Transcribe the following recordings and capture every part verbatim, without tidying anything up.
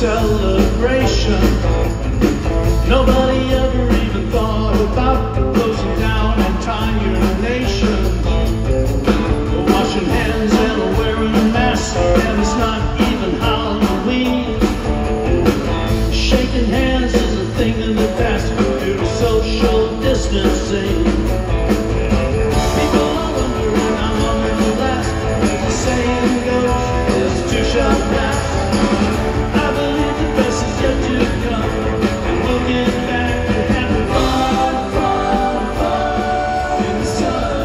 celebration. Nobody ever even thought about closing down entire nations. Washing hands and wearing masks, and it's not even Halloween. Shaking hands is a thing in the past due to social distancing. People are wondering how long it will last. The saying goes, this too shall pass. I believe the best is yet to come, and we'll get back to having fun, fun, fun in the sun.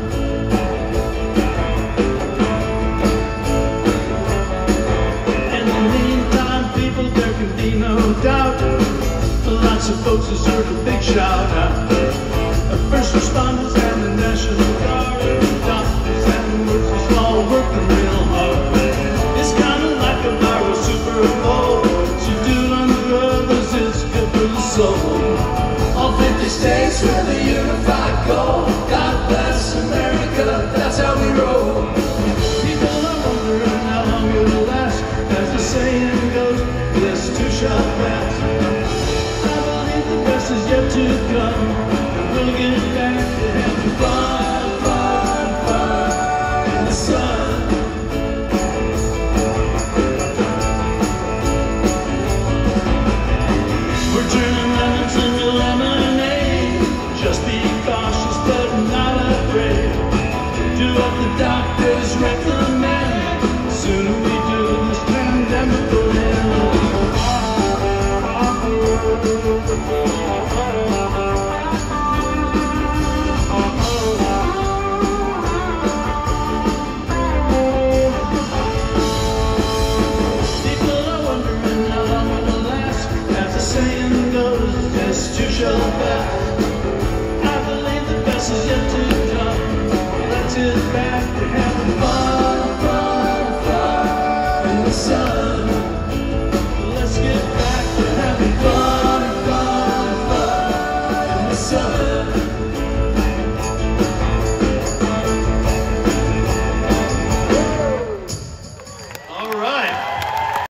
In the meantime, people, there can be no doubt, lots of folks deserve a big shout out. First responders and the National Guard, doctors and nurses all working real hard. It's kind of like a viral Super Bowl, so do unto others, it's good for the soul. All fifty states with a unified goal. God bless America, that's how we roll. People are wondering how long it will last. As the saying goes, this too shall pass. I believe the best is yet to come. We'll get back to having fun.